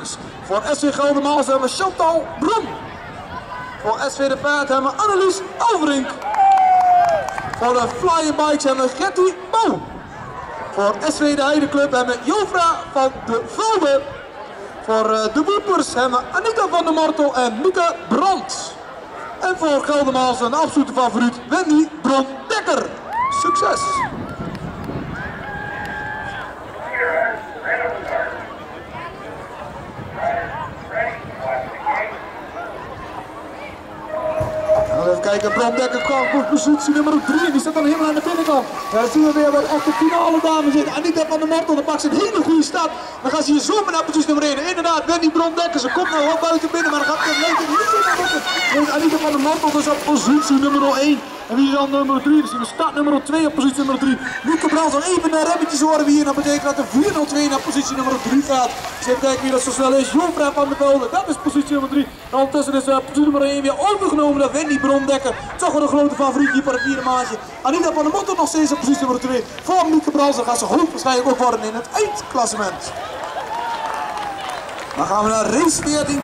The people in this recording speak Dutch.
dames. Voor SV Geldermalsen hebben we Chantal Bron. Voor SV De Paard hebben we Annelies Overink. Voor de Flying Bikes hebben we Gertie Bouw. Voor SV De Heideclub hebben we Jofra van de Velde. Voor de Woepers hebben we Anita van der Martel en Mieke Brandt. En voor Geldermalsen een absolute favoriet, Wendy Bron-Dekker. Succes! Even kijken, Bron-Dekker kwam op positie nummer 3, die staat dan helemaal aan de binnenkant. Daar zien we weer wat echte finale dames zitten. Anita van der Martel, dan pakt ze een hele goede start. Dan gaan ze hier zoomen naar positie nummer 1. Inderdaad, Wendy Bron-Dekker, ze komt nou wel buiten binnen, maar dan gaat het leuk in. Anita van der Martel dus op positie nummer 1. En wie is dan nummer 3? Dus we start nummer 2 op positie nummer 3. Mieke Brandt zal even naar remmetjes horen we hier. Dat betekent dat de 402 naar positie nummer 3 gaat. Dus even kijken wie dat zo snel is. Jofra van der Velde, dat is positie nummer 3. En ondertussen is positie nummer 1 weer overgenomen door Wendy Bron-Dekker. Toch wel een grote favoriet hier voor het vierde maandje. Anita van der Martel nog steeds op positie nummer 2. Voor Mieke Brandt gaat ze hoogstwaarschijnlijk ook worden in het eindklassement. Dan gaan we naar race 14.